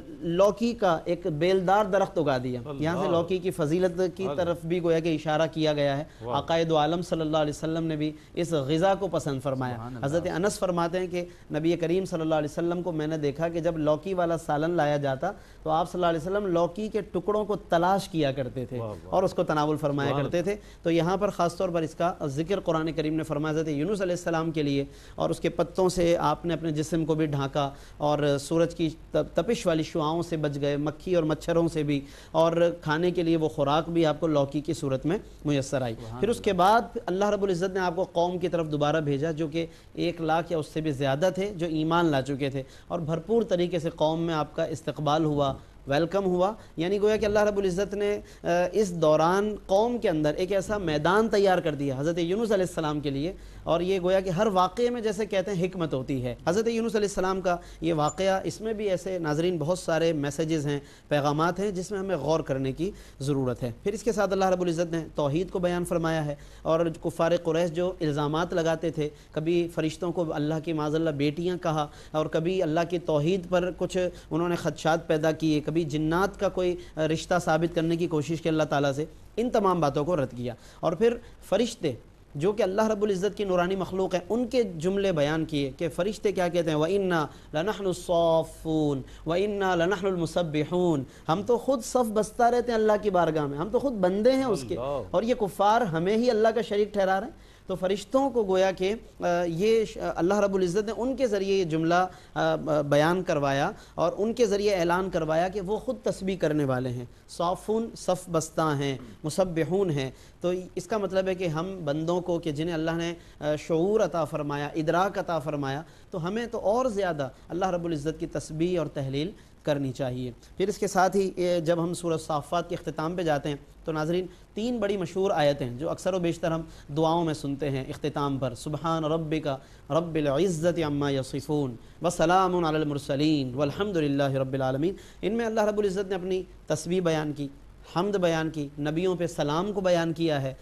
لوکی کا ایک بیلدار درخت اگا دیا۔ یہاں سے لوکی کی فضیلت کی طرف بھی گویا کہ اشارہ کیا گیا ہے۔ آقا دو عالم صلی اللہ علیہ وسلم نے بھی اس غذا کو پسند فرمایا۔ حضرت انس فرماتے ہیں کہ نبی کریم صلی اللہ علیہ وسلم کو میں نے دیکھا کہ جب لوکی والا سالن لایا جاتا تو آپ صلی اللہ علیہ وسلم لوکی کے ٹکڑوں کو تلاش کیا کرتے تھے اور اس کو تناول فرمایا کرتے تھے۔ تو یہاں پر خاص طور پر اس کا ذکر قرآن کریم نے فرمایا حضرت یونس علیہ السلام کے لیے، اور اس کے پتوں سے آپ نے اپنے جسم کو بھی ڈھانکا، اور سورج کی تپش والی شعاؤں سے بچ گئے، مکھی اور مچھروں سے بھی، اور کھانے کے لیے وہ خوراک بھی آپ کو لوکی کی صورت میں میسر آئی۔ پھر اس کے بعد اللہ رب العزت نے آپ کو قوم کی طرف دوبارہ بھیجا جو کہ ایک لاکھ یا اس سے بھی زیادہ تھے جو ایمان لا چکے تھے، اور بھرپور طریقے سے قوم میں آپ کا استقبال ہوا، ویلکم ہوا۔ یعنی گویا کہ اللہ رب العزت نے اس دوران قوم کے اندر ایک ایسا میدان تیار کر دیا حضرت یونس علیہ السلام کے لیے، اور یہ گویا کہ ہر واقعے میں جیسے کہتے ہیں حکمت ہوتی ہے۔ حضرت یونس علیہ السلام کا یہ واقعہ، اس میں بھی ایسے ناظرین بہت سارے میسیجز ہیں، پیغامات ہیں جس میں ہمیں غور کرنے کی ضرورت ہے۔ پھر اس کے ساتھ اللہ رب العزت نے توحید کو بیان فرمایا ہے، اور کفار قریش جو الزامات لگاتے تھے، کبھی فرشتوں کو اللہ کی معاذ اللہ بیٹیاں کہا، اور کبھی اللہ کی توحید پر کچھ انہوں نے خدشات پیدا کیے، کبھی جنات کا کوئی رشتہ ثابت کرنے کی کوشش کی اللہ تعالیٰ سے، ان تمام باتوں کو رد کیا۔ اور پھر فرشتے جو کہ اللہ رب العزت کی نورانی مخلوق ہیں، ان کے جملے بیان کیے کہ فرشتے کیا کہتے ہیں، وَإِنَّا لَنَحْنُ الصَّافُّونَ وَإِنَّا لَنَحْنُ الْمُسَبِّحُونَ، ہم تو خود صف بستا رہتے ہیں اللہ کی بارگاہ میں، ہم تو خود بندے ہیں اس کے، اور یہ کفار ہمیں ہی اللہ کا شریک ٹھہرا رہے ہیں۔ تو فرشتوں کو گویا کہ یہ اللہ رب العزت نے ان کے ذریعے یہ جملہ بیان کروایا، اور ان کے ذریعے اعلان کروایا کہ وہ خود تسبیح کرنے والے ہیں، صافون صف بستہ ہیں، مسبحون ہیں۔ تو اس کا مطلب ہے کہ ہم بندوں کو کہ جنہیں اللہ نے شعور عطا فرمایا، ادراک عطا فرمایا، تو ہمیں تو اور زیادہ اللہ رب العزت کی تسبیح اور تحلیل کرنی چاہیے۔ پھر اس کے ساتھ ہی جب ہم سورہ صافات کے اختتام پہ جاتے ہیں تو ناظرین تین بڑی مشہور آیتیں جو اکثر و بیشتر ہم دعاؤں میں سنتے ہیں اختتام پر، سبحان ربک رب العزت عما یصفون وسلام علی المرسلین والحمد للہ رب العالمین، ان میں اللہ رب العزت نے اپنی تسبیح بیان کی، حمد بیان کی، نبیوں پہ سلام کو بیان کیا ہے۔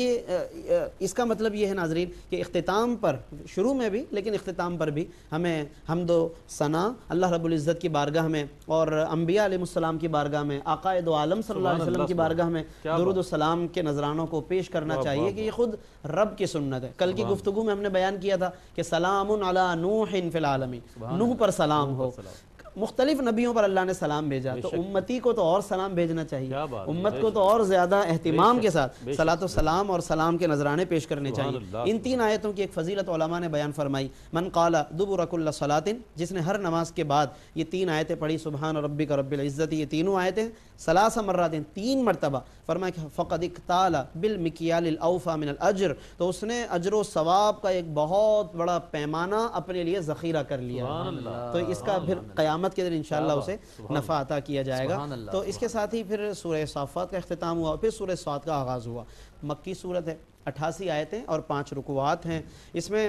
یہ اس کا مطلب یہ ہے ناظرین کہ اختتام پر، شروع میں بھی لیکن اختتام پر بھی ہمیں حمد و ثنا اللہ رب العزت کی بارگاہ میں اور انبیاء علیہ السلام کی بارگاہ میں، آقا دو عالم صلی اللہ علیہ وسلم کی بارگاہ میں درود و سلام کے نذرانوں کو پیش کرنا چاہیے کہ یہ خود رب کی سنت ہے۔ کل کی گفتگو میں ہم نے بیان کیا تھا کہ سلام علی نوح فی العالمین، نوح پر سلام ہو، مختلف نبیوں پر اللہ نے سلام بھیجا، تو امتی کو تو اور سلام بھیجنا چاہیے، امت کو تو اور زیادہ اہتمام کے ساتھ صلاۃ و سلام اور سلام کے نذرانے پیش کرنے چاہیے۔ ان تین آیتوں کی ایک فضیلت علماء نے بیان فرمائی، من قال دبر کل صلاۃ، جس نے ہر نماز کے بعد یہ تین آیتیں پڑھی، سبحان ربک رب العزت، یہ تینوں آیتیں ثلاث مرات، تین مرتبہ، فرمایا کہ فقد اکتال بالمکیال الاوفى من الاجر، تو اس نے اجر و ثواب کا ایک بہت بڑا پیمانہ اپنے لیے ذخیرہ کر لیا، تو اس کا پھر قیامت کے دن انشاءاللہ اسے نفع عطا کیا جائے گا۔ تو اس کے ساتھ ہی پھر سورہ صافات کا اختتام ہوا، پھر سورہ صاد کا آغاز ہوا۔ مکی صورت ہے، اٹھاسی آیتیں اور پانچ رکوعات ہیں۔ اس میں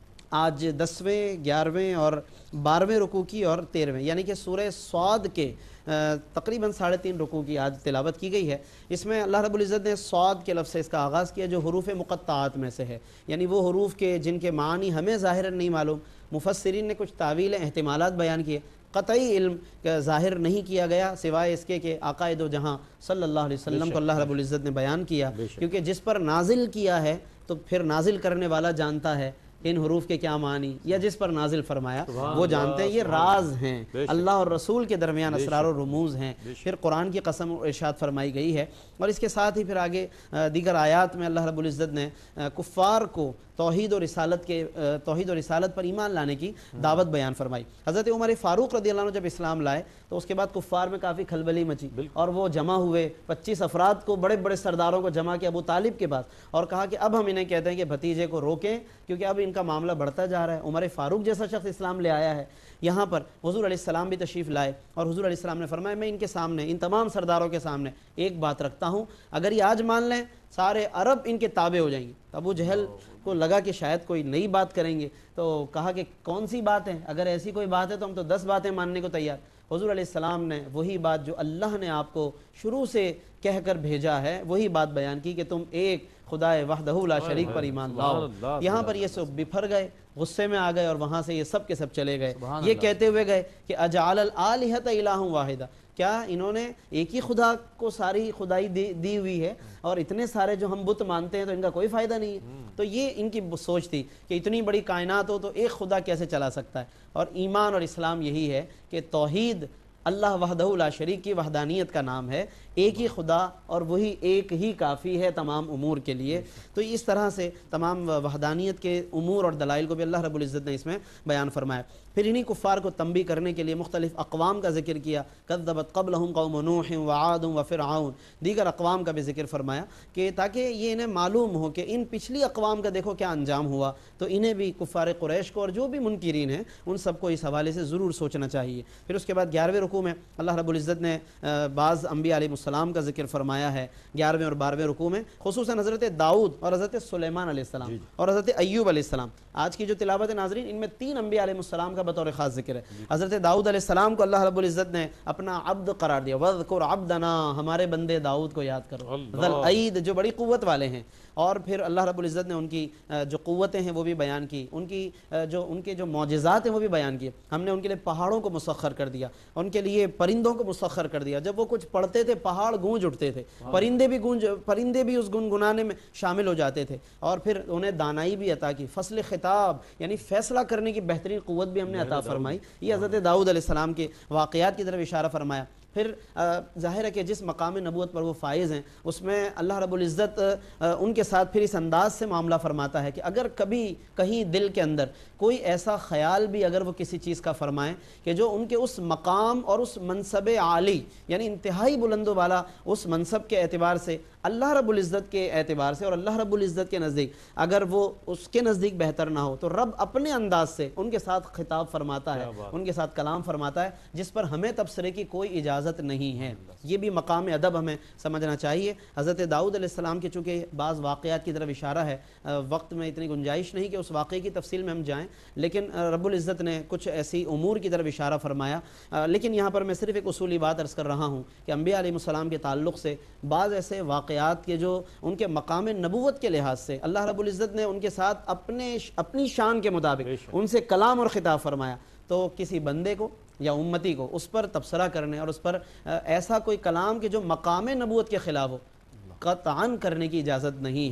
آج دسویں، گیارہویں اور بارہویں رکوع کی اور تیرہویں، یعنی کہ سورہ صاد کے تقریباً ساڑھے تین رکوع کی آج تلاوت کی گئی ہے۔ اس میں اللہ رب العزت نے صاد کے لفظ سے اس کا آغاز کیا، جو حروف مقطعات میں سے ہے، یعنی وہ حروف کے جن کے معنی ہمیں ظاہراً نہیں معلوم، مفسرین نے کچھ تعویل احتمالات بیان کیے، قطعی علم ظاہر نہیں کیا گیا سوائے اس کے کہ آقا دو جہاں صلی اللہ علیہ وسلم کو اللہ رب العزت نے بیان کیا، کیونکہ جس پر نازل کیا ہے تو پھر نازل کرنے والا جانتا ہے ان حروف کے کیا معنی، یا جس پر نازل فرمایا وہ جانتے ہیں، یہ راز ہیں، اللہ اور رسول کے درمیان اسرار و رموز ہیں۔ پھر قرآن کی قسم ارشاد فرمائی گئی ہے، اور اس کے ساتھ ہی پھر آگے دیگر آیات میں اللہ رب العزت نے کفار کو توحید و رسالت کے توحید و رسالت پر ایمان لانے کی دعوت بیان فرمائی۔ حضرت عمر فاروق رضی اللہ عنہ جب اسلام لائے تو اس کے بعد کفار میں کافی کھلبلی مچی، اور وہ جمع ہوئے، پچیس افراد کو، بڑے بڑے سرداروں کو جمع کیا ابو طالب کے پاس، اور کہا کہ اب ہم انہیں کہتے ہیں کہ بھتیجے کو روکیں، کیونکہ اب ان کا معاملہ بڑھتا جا رہا ہے۔ عمر فاروق جیسا شخص اسلام لے آیا ہے، یہاں پر حضور علیہ السلام بھی تشریف لائے، اور حضور علیہ السلام نے فرمایا میں ان کے سامنے، ان تمام سرداروں کے سامنے ایک بات رکھتا ہوں، اگر یہ آج مان لیں سارے عرب ان کے تابع ہو جائیں گے۔ ابو جہل کو لگا کہ شاید کوئی نئی بات کریں گے، تو کہا کہ کون سی بات ہے، اگر ایسی کوئی بات ہے تو ہم تو دس باتیں ماننے کو تیار۔ حضور علیہ السلام نے وہی بات جو اللہ نے آپ کو شروع سے کہہ کر بھیجا ہے وہی بات بیان کی کہ تم ایک خدا وحدہ لا شریک پر ایمان لاؤ۔ یہاں پر یہ سب بپھر گئے، غصے میں آ گئے، اور وہاں سے یہ سب کے سب چلے گئے، یہ کہتے ہوئے گئے کہ اجعل الآلہۃ الہ واحدہ، کیا انہوں نے ایک ہی خدا کو ساری خدائی دی, دی ہوئی ہے، اور اتنے سارے جو ہم بت مانتے ہیں تو ان کا کوئی فائدہ نہیں ہے۔ تو یہ ان کی سوچ تھی کہ اتنی بڑی کائنات ہو تو ایک خدا کیسے چلا سکتا ہے، اور ایمان اور اسلام یہی ہے کہ توحید اللہ وحدہ لا شریک کی وحدانیت کا نام ہے، ایک ہی خدا، اور وہی ایک ہی کافی ہے تمام امور کے لیے۔ تو اس طرح سے تمام وحدانیت کے امور اور دلائل کو بھی اللہ رب العزت نے اس میں بیان فرمایا۔ پھر انہی کفار کو تنبیہ کرنے کے لیے مختلف اقوام کا ذکر کیا، کذبت قبلہم قوم نوح وعاد وفرعون، دیگر اقوام کا بھی ذکر فرمایا، کہ تاکہ یہ انہیں معلوم ہو کہ ان پچھلی اقوام کا دیکھو کیا انجام ہوا، تو انہیں بھی کفار قریش کو اور جو بھی منکرین ہیں ان سب کو اس حوالے سے ضرور سوچنا چاہیے۔ پھر اس کے بعد گیارہویں رکوع میں اللہ رب العزت نے بعض انبیاء علیہ السلام کا ذکر فرمایا ہے، گیارہویں اور بارہویں رکوع میں، خصوصاً حضرت داؤد اور حضرت سلیمان علیہ السلام اور حضرت ایوب علیہ السلام۔ آج کی جو تلاوت ناظرین، ان میں تین انبیاء علیہ السلام کا بطور خاص ذکر ہے۔ حضرت داؤد علیہ السلام کو اللہ رب العزت نے اپنا عبد قرار دیا، وَاذْكُرْ عَبْدَنَا، ہمارے بندے داؤد کو یاد کرو، ذل عید، جو بڑی قوت والے ہیں۔ اور پھر اللہ رب العزت نے ان کی جو قوتیں ہیں وہ بھی بیان کی، ان کی جو ان کے جو معجزات ہیں وہ بھی بیان کیے۔ ہم نے ان کے لیے پہاڑوں کو مسخر کر دیا، ان کے لیے پرندوں کو مسخر کر دیا، جب وہ کچھ پڑھتے تھے پہاڑ گونج اٹھتے تھے، پرندے بھی گونج پرندے بھی اس گنگنانے میں شامل ہو جاتے تھے، اور پھر انہیں دانائی بھی عطا کی، فصل خطاب یعنی فیصلہ کرنے کی بہترین قوت بھی ہم نے عطا فرمائی۔ یہ حضرت داؤد علیہ السلام کے واقعات کی طرف اشارہ فرمایا۔ پھر ظاہر ہے کہ جس مقام نبوت پر وہ فائز ہیں اس میں اللہ رب العزت ان کے ساتھ پھر اس انداز سے معاملہ فرماتا ہے کہ اگر کبھی کہیں دل کے اندر کوئی ایسا خیال بھی اگر وہ کسی چیز کا فرمائیں کہ جو ان کے اس مقام اور اس منصب عالی یعنی انتہائی بلند و بالا اس منصب کے اعتبار سے، اللہ رب العزت کے اعتبار سے اور اللہ رب العزت کے نزدیک اگر وہ اس کے نزدیک بہتر نہ ہو، تو رب اپنے انداز سے ان کے ساتھ خطاب فرماتا ہے، ان کے ساتھ کلام فرماتا ہے، جس پر ہمیں تبصرے کی کوئی اجازت نہیں ہے۔ یہ بھی مقام ادب ہمیں سمجھنا چاہیے۔ حضرت داؤد علیہ السلام کے چونکہ بعض واقعات کی طرف اشارہ ہے، وقت میں اتنی گنجائش نہیں کہ اس واقعے کی تفصیل میں ہم جائیں، لیکن رب العزت نے کچھ ایسی امور کی طرف اشارہ فرمایا۔ لیکن یہاں پر میں صرف ایک اصولی بات عرض کر رہا ہوں کہ انبیاء علیہ السلام کے تعلق سے بعض ایسے واقعات کے جو ان کے مقام نبوت کے لحاظ سے اللہ رب العزت نے ان کے ساتھ اپنے اپنی شان کے مطابق ان سے کلام اور خطاب فرمایا، تو کسی بندے کو یا امتی کو اس پر تبصرہ کرنے اور اس پر ایسا کوئی کلام کہ جو مقام نبوت کے خلاف ہو قطعاً کرنے کی اجازت نہیں ہے۔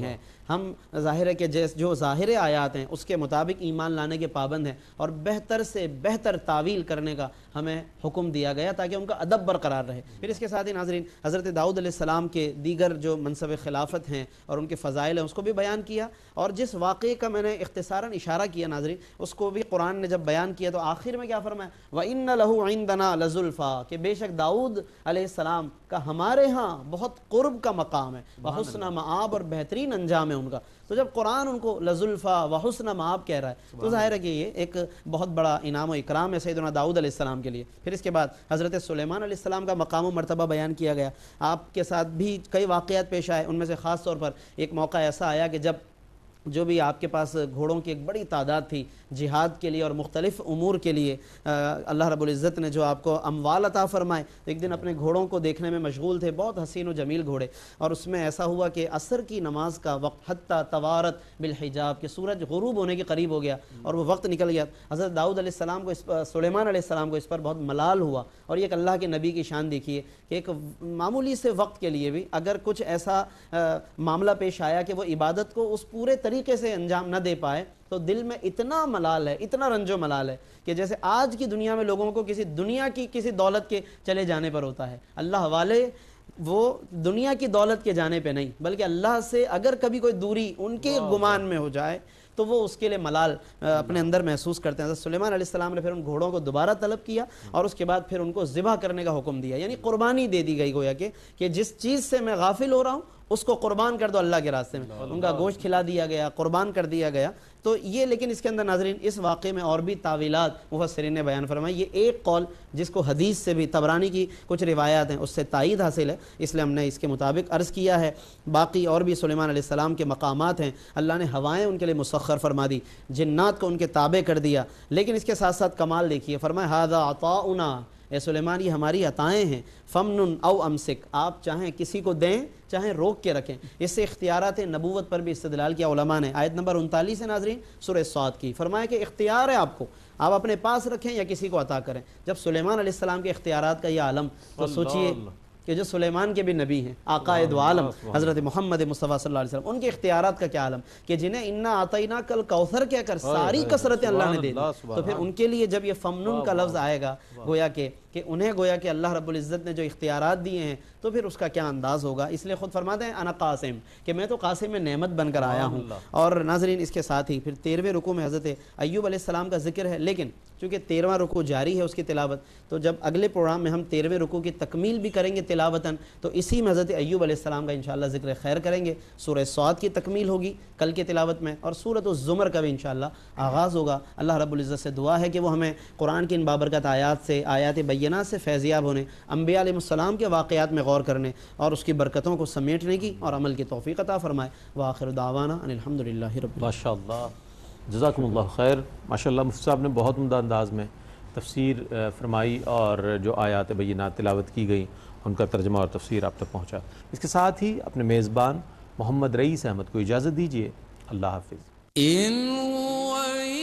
ہم ظاہر ہے کہ جیس جو ظاہر آیات ہیں اس کے مطابق ایمان لانے کے پابند ہیں، اور بہتر سے بہتر تعویل کرنے کا ہمیں حکم دیا گیا تاکہ ان کا ادب برقرار رہے۔ پھر اس کے ساتھ ہی ناظرین حضرت داؤد علیہ السلام کے دیگر جو منصب خلافت ہیں اور ان کے فضائل ہیں اس کو بھی بیان کیا، اور جس واقعے کا میں نے اختصاراً اشارہ کیا ناظرین اس کو بھی قرآن نے جب بیان کیا تو آخر میں کیا فرمایا، وَإِنَّ لَهُ عِندَنَا لَزُلْفَىٰ، کہ بے شک داؤد علیہ السلام کا ہمارے ہاں بہت قرب کا مقام ہے، وَحُسْنَ مآب، اور بہترین انجام ہے ان کا۔ تو جب قرآن ان کو لزلفا وحسن مآب کہہ رہا ہے تو ظاہر ہے کہ یہ ایک بہت بڑا انعام و اکرام ہے سیدنا داؤد علیہ السلام کے لیے۔ پھر اس کے بعد حضرت سلیمان علیہ السلام کا مقام و مرتبہ بیان کیا گیا۔ آپ کے ساتھ بھی کئی واقعات پیش آئے، ان میں سے خاص طور پر ایک موقع ایسا آیا کہ جب جو بھی آپ کے پاس گھوڑوں کی ایک بڑی تعداد تھی جہاد کے لیے اور مختلف امور کے لیے، اللہ رب العزت نے جو آپ کو اموال عطا فرمائے، ایک دن اپنے گھوڑوں کو دیکھنے میں مشغول تھے، بہت حسین و جمیل گھوڑے، اور اس میں ایسا ہوا کہ عصر کی نماز کا وقت حتیٰ توارت بالحجاب، کہ سورج غروب ہونے کے قریب ہو گیا اور وہ وقت نکل گیا۔ حضرت داؤد علیہ السلام کو اس پر سلیمان علیہ السلام کو اس پر بہت ملال ہوا، اور یہ ایک اللہ کے نبی کی شان دیکھیے کہ ایک معمولی سے وقت کے لیے بھی اگر کچھ ایسا معاملہ پیش آیا کہ وہ عبادت کو اس پورے طریقے سے انجام نہ دے پائے تو دل میں اتنا ملال ہے، اتنا رنج و ملال ہے کہ جیسے آج کی دنیا میں لوگوں کو کسی دنیا کی کسی دولت کے چلے جانے پر ہوتا ہے، اللہ والے وہ دنیا کی دولت کے جانے پہ نہیں بلکہ اللہ سے اگر کبھی کوئی دوری ان کے گمان میں ہو جائے تو وہ اس کے لیے ملال اپنے اندر محسوس کرتے ہیں۔ حضرت سلیمان علیہ السلام نے پھر ان گھوڑوں کو دوبارہ طلب کیا اور اس کے بعد پھر ان کو ذبح کرنے کا حکم دیا، یعنی قربانی دے دی گئی گویا کہ کہ جس چیز سے میں غافل ہو رہا ہوں اس کو قربان کر دو اللہ کے راستے میں، ان کا گوشت کھلا دیا گیا، قربان کر دیا گیا۔ تو یہ لیکن اس کے اندر ناظرین اس واقعے میں اور بھی تاویلات مفسرین نے بیان فرمائی۔ یہ ایک قول جس کو حدیث سے بھی طبرانی کی کچھ روایات ہیں اس سے تائید حاصل ہے، اس لیے ہم نے اس کے مطابق عرض کیا ہے۔ باقی اور بھی سلیمان علیہ السلام کے مقامات ہیں، اللہ نے ہوائیں ان کے لیے مسخر فرما دی، جنات کو ان کے تابع کر دیا، لیکن اس کے ساتھ ساتھ کمال دیکھیے، فرمایا ھذا عطاؤنا، اے سلیمان یہ ہماری عطائیں ہیں، فمنن او امسک، آپ چاہیں کسی کو دیں چاہیں روک کے رکھیں۔ اس سے اختیارات نبوت پر بھی استدلال کیا علماء نے۔ آیت نمبر انتالیس ہے ناظرین سورہ صاد کی، فرمایا کہ اختیار ہے آپ کو، آپ اپنے پاس رکھیں یا کسی کو عطا کریں۔ جب سلیمان علیہ السلام کے اختیارات کا یہ عالم، تو سوچئے کہ جو سلیمان کے بھی نبی ہیں، آقا دو عالم حضرت محمد مصطفیٰ صلی اللہ علیہ وسلم، ان کے اختیارات کا کیا عالم کہ جنہیں انا آتینا کل کوثر کہہ کر ساری کثرتیں اللہ نے دے دی، تو پھر ان کے لیے جب یہ فمنن کا لفظ آئے گا گویا کہ کہ انہیں گویا کہ اللہ رب العزت نے جو اختیارات دیے ہیں تو پھر اس کا کیا انداز ہوگا۔ اس لیے خود فرماتے ہیں انا قاسم، کہ میں تو قاسم میں نعمت بن کر آیا ہوں۔ اور ناظرین اس کے ساتھ ہی پھر تیرہویں رکوع میں حضرت ایوب علیہ السلام کا ذکر ہے، لیکن چونکہ تیرہواں رکوع جاری ہے اس کی تلاوت، تو جب اگلے پروگرام میں ہم تیرہویں رکوع کی تکمیل بھی کریں گے تلاوتاً تو اسی میں حضرت ایوب علیہ السلام کا انشاءاللہ ذکر خیر کریں گے۔ سورہ صاد کی تکمیل ہوگی کل کے تلاوت میں، اور سورۃ الزمر کا بھی انشاءاللہ آغاز ہوگا۔ اللہ رب العزت سے دعا ہے کہ وہ ہمیں قرآن کی ان بابرکت آیات سے، آیات بینات سے فیضیاب ہونے، انبیاء علیہ السلام کے واقعات میں غور کرنے اور اس کی برکتوں کو سمیٹنے کی اور عمل کی توفیق عطا فرمائے۔ وآخر دعوانا ان الحمدللہ رب العالمین۔ ماشاءاللہ، جزاکم اللہ خیر۔ ماشاءاللہ مفتی صاحب نے بہت عمدہ انداز میں تفسیر فرمائی اور جو آیات بینات تلاوت کی گئی ان کا ترجمہ اور تفسیر آپ تک پہنچا۔ اس کے ساتھ ہی اپنے میزبان محمد رئیس احمد کو اجازت دیجیے۔ اللہ حافظ۔ إن هو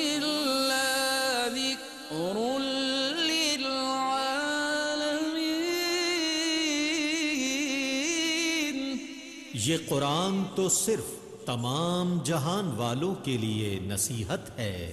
إلا ذكر للعالمين۔ یہ قرآن تو صرف تمام جہان والوں کے لیے نصیحت ہے۔